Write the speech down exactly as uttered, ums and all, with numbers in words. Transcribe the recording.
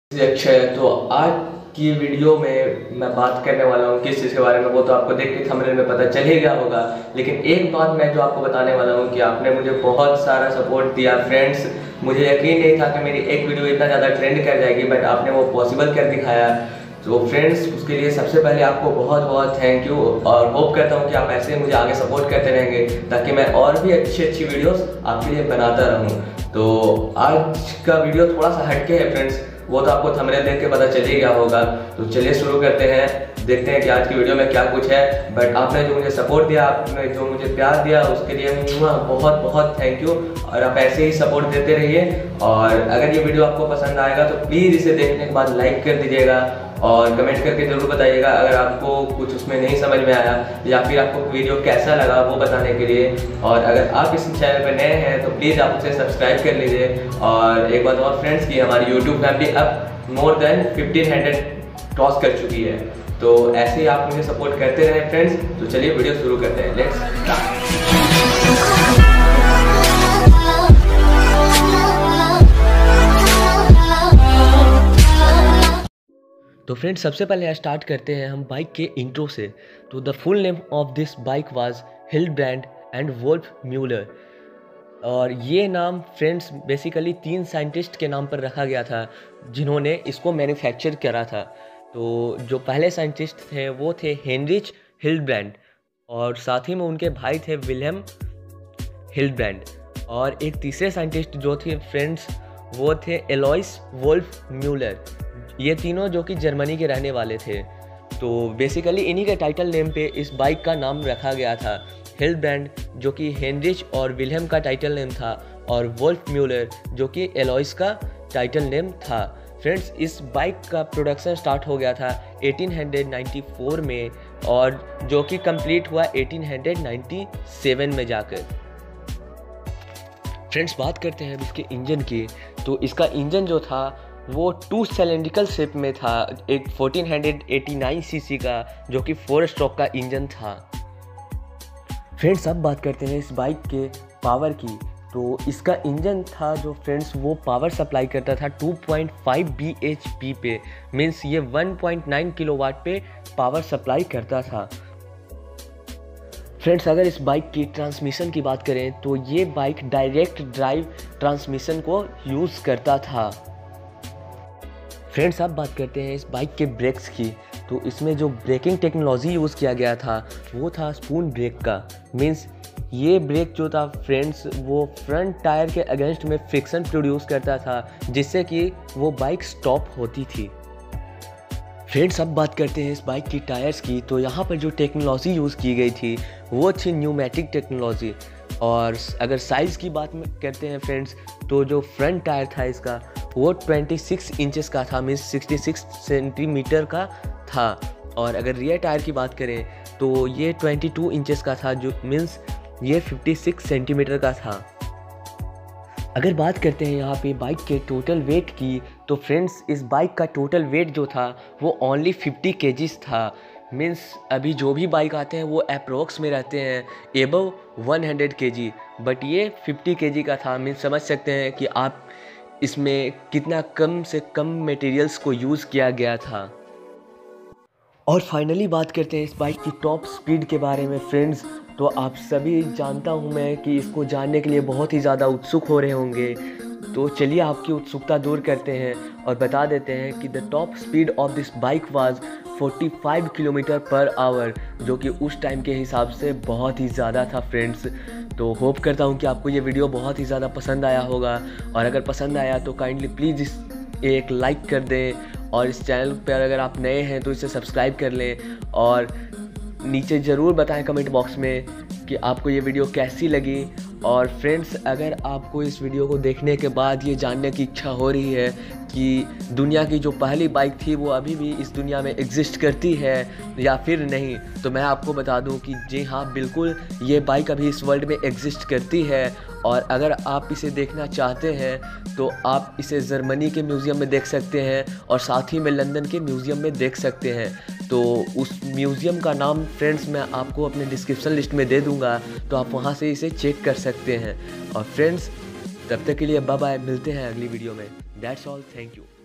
अक्षय। तो आज की वीडियो में मैं बात करने वाला हूँ किस चीज़ के बारे में, वो तो आपको देख के थंबनेल में पता चल ही गया होगा। लेकिन एक बात मैं जो आपको बताने वाला हूँ कि आपने मुझे बहुत सारा सपोर्ट दिया फ्रेंड्स। मुझे यकीन नहीं था कि मेरी एक वीडियो इतना ज़्यादा ट्रेंड कर जाएगी, बट आपने वो पॉसिबल कर दिखाया। तो फ्रेंड्स, उसके लिए सबसे पहले आपको बहुत बहुत थैंक यू, और होप करता हूँ कि आप ऐसे मुझे आगे सपोर्ट करते रहेंगे ताकि मैं और भी अच्छी अच्छी वीडियोस आपके लिए बनाता रहूँ। तो आज का वीडियो थोड़ा सा हटके है फ्रेंड्स, वो तो आपको थंबनेल देख के पता चल ही गया होगा। तो चलिए शुरू करते हैं, देखते हैं कि आज की वीडियो में क्या कुछ है। बट आपने जो मुझे सपोर्ट दिया, आपने जो मुझे प्यार दिया, उसके लिए बहुत बहुत थैंक यू। और आप ऐसे ही सपोर्ट देते रहिए। और अगर ये वीडियो आपको पसंद आएगा तो प्लीज़ इसे देखने के बाद लाइक कर दीजिएगा और कमेंट करके ज़रूर बताइएगा अगर आपको कुछ उसमें नहीं समझ में आया, या फिर आपको वीडियो कैसा लगा वो बताने के लिए। और अगर आप इस चैनल पर नए हैं तो प्लीज़ आप उसे सब्सक्राइब कर लीजिए। और एक बात और फ्रेंड्स, की हमारी यूट्यूब फैमिली अब more than fifteen hundred cross कर चुकी है। तो ऐसे ही आप मुझे सपोर्ट करते रहें फ्रेंड्स। तो चलिए वीडियो शुरू करते हैं, लेट्स स्टार्ट। तो फ्रेंड्स, सबसे पहले स्टार्ट करते हैं हम बाइक के इंट्रो से। तो the full name of this bike was Hildebrand and Wolfmüller. और ये नाम फ्रेंड्स बेसिकली तीन साइंटिस्ट के नाम पर रखा गया था जिन्होंने इसको मैन्युफैक्चर करा था। तो जो पहले साइंटिस्ट थे वो थे हेनरिच हिल्डब्रांड, और साथ ही में उनके भाई थे विलियम हिल्डब्रांड। और एक तीसरे साइंटिस्ट जो थे फ्रेंड्स वो थे एलोइस वोल्फ म्यूलर। ये तीनों जो कि जर्मनी के रहने वाले थे। तो बेसिकली इन्हीं के टाइटल नेम पे इस बाइक का नाम रखा गया था। हिल्डब्रांड जो कि हेनरिच और विलियम का टाइटल नेम था, और वोल्फ म्यूलर जो कि एलोइस का टाइटल नेम था। फ्रेंड्स, इस बाइक का प्रोडक्शन स्टार्ट हो गया था अठारह सौ चौरानवे में, और जो कि कंप्लीट हुआ अठारह सौ सत्तानवे में जाकर। फ्रेंड्स, बात करते हैं अब इसके इंजन की। तो इसका इंजन जो था वो टू सिलेंड्रिकल शेप में था, एक चौदह सौ नवासी सीसी का, जो कि फोर स्ट्रोक का इंजन था। फ्रेंड्स, अब बात करते हैं इस बाइक के पावर की। तो इसका इंजन था जो फ्रेंड्स वो पावर सप्लाई करता था two point five B H P पे, मीन्स ये वन पॉइंट नाइन किलोवाट पे पावर सप्लाई करता था। फ्रेंड्स, अगर इस बाइक की ट्रांसमिशन की बात करें तो ये बाइक डायरेक्ट ड्राइव ट्रांसमिशन को यूज़ करता था। फ्रेंड्स, अब बात करते हैं इस बाइक के ब्रेक्स की। तो इसमें जो ब्रेकिंग टेक्नोलॉजी यूज़ किया गया था वो था स्पून ब्रेक का। मीन्स ये ब्रेक जो था फ्रेंड्स वो फ्रंट टायर के अगेंस्ट में फ्रिक्शन प्रोड्यूस करता था, जिससे कि वो बाइक स्टॉप होती थी। फ्रेंड्स, अब बात करते हैं इस बाइक की टायर्स की। तो यहाँ पर जो टेक्नोलॉजी यूज़ की गई थी वो थी न्यूमेटिक टेक्नोलॉजी। और अगर साइज़ की बात करते हैं फ्रेंड्स, तो जो फ्रंट टायर था इसका वो छब्बीस इंचेस का था, मीन्स छियासठ सेंटीमीटर का था। और अगर रियर टायर की बात करें तो ये बाईस इंचेस का था, जो मीन्स ये छप्पन सेंटीमीटर का था। अगर बात करते हैं यहाँ पे बाइक के टोटल वेट की, तो फ्रेंड्स इस बाइक का टोटल वेट जो था वो ओनली फिफ्टी केजीज था। मीन्स अभी जो भी बाइक आते हैं वो अप्रोक्स में रहते हैं एबव हंड्रेड केजी, बट ये फिफ्टी केजी का था। मीन्स समझ सकते हैं कि आप इसमें कितना कम से कम मटेरियल्स को यूज़ किया गया था। और फाइनली बात करते हैं इस बाइक की टॉप स्पीड के बारे में फ्रेंड्स। तो आप सभी जानता हूं मैं कि इसको जानने के लिए बहुत ही ज़्यादा उत्सुक हो रहे होंगे। तो चलिए आपकी उत्सुकता दूर करते हैं और बता देते हैं कि the top speed of this bike was पैंतालीस किलोमीटर पर आवर, जो कि उस टाइम के हिसाब से बहुत ही ज़्यादा था फ्रेंड्स। तो होप करता हूं कि आपको ये वीडियो बहुत ही ज़्यादा पसंद आया होगा। और अगर पसंद आया तो काइंडली प्लीज़ इस एक लाइक कर दें, और इस चैनल पर अगर आप नए हैं तो इसे सब्सक्राइब कर लें। और नीचे ज़रूर बताएं कमेंट बॉक्स में कि आपको ये वीडियो कैसी लगी। और फ्रेंड्स, अगर आपको इस वीडियो को देखने के बाद ये जानने की इच्छा हो रही है कि दुनिया की जो पहली बाइक थी वो अभी भी इस दुनिया में एग्जिस्ट करती है या फिर नहीं, तो मैं आपको बता दूं कि जी हाँ, बिल्कुल ये बाइक अभी इस वर्ल्ड में एग्जिस्ट करती है। और अगर आप इसे देखना चाहते हैं तो आप इसे जर्मनी के म्यूज़ियम में देख सकते हैं, और साथ ही में लंदन के म्यूज़ियम में देख सकते हैं। तो उस म्यूज़ियम का नाम फ्रेंड्स मैं आपको अपने डिस्क्रिप्शन लिस्ट में दे दूंगा, तो आप वहां से इसे चेक कर सकते हैं। और फ्रेंड्स, तब तक के लिए बाय बाय, मिलते हैं अगली वीडियो में। That's all, thank you.